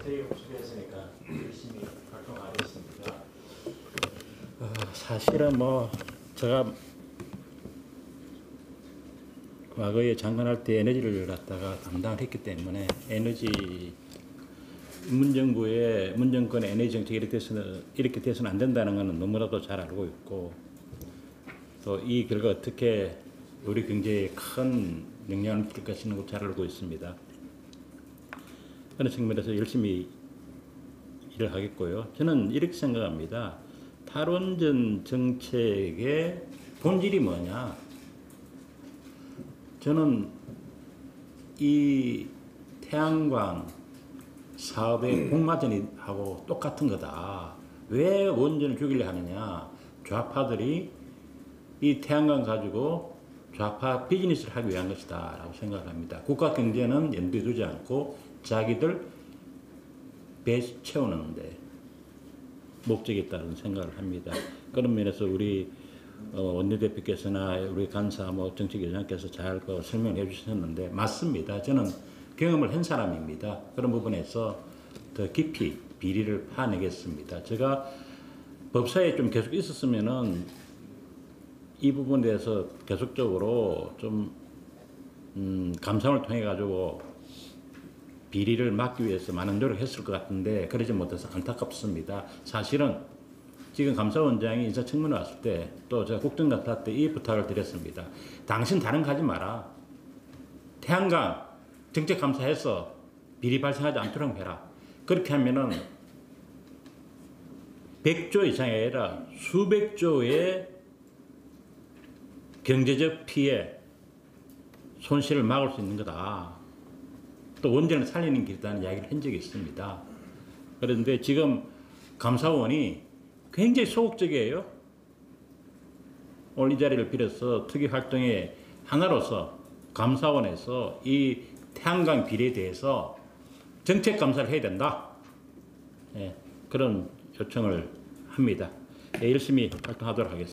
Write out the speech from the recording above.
저희가 우수했으니까 열심히 활동하겠습니다. 사실은 뭐 제가 과거에 장관할 때 에너지를 갖다가 담당을 했기 때문에 에너지 문정권의 에너지 정책이 이렇게 돼서는 안 된다는 것은 너무나도 잘 알고 있고, 또 이 결과 어떻게 우리 경제에 큰 영향을 미칠 것이는 잘 알고 있습니다. 그런 측면에서 열심히 일을 하겠고요. 저는 이렇게 생각합니다. 탈원전 정책의 본질이 뭐냐? 저는 이 태양광 사업의 공마전하고 똑같은 거다. 왜 원전을 죽이려 하느냐? 좌파들이 이 태양광 가지고 좌파 비즈니스를 하기 위한 것이다 라고 생각을 합니다. 국가 경제는 염두에 두지 않고 자기들 배 채우는데 목적이 있다는 생각을 합니다. 그런 면에서 우리 원내대표께서나 우리 간사 정책위원장께서 잘 설명해 주셨는데 맞습니다. 저는 경험을 한 사람입니다. 그런 부분에서 더 깊이 비리를 파내겠습니다. 제가 법사에 좀 계속 있었으면은 이 부분에 대해서 계속적으로 좀 감사를 통해 가지고 비리를 막기 위해서 많은 노력을 했을 것 같은데 그러지 못해서 안타깝습니다. 사실은 지금 감사원장이 인사청문회 왔을 때 또 제가 국정감사 때 이 부탁을 드렸습니다. 당신 다른 거 하지 마라. 태양광 정책 감사해서 비리 발생하지 않도록 해라. 그렇게 하면은 100조 이상이 아니라 수백 조의 경제적 피해, 손실을 막을 수 있는 거다. 또 원전을 살리는 길이라는 이야기를 한 적이 있습니다. 그런데 지금 감사원이 굉장히 소극적이에요. 오늘 이 자리를 빌어서 특위 활동의 하나로서 감사원에서 이 태양광 비리에 대해서 정책 감사를 해야 된다. 그런 요청을 합니다. 열심히 활동하도록 하겠습니다.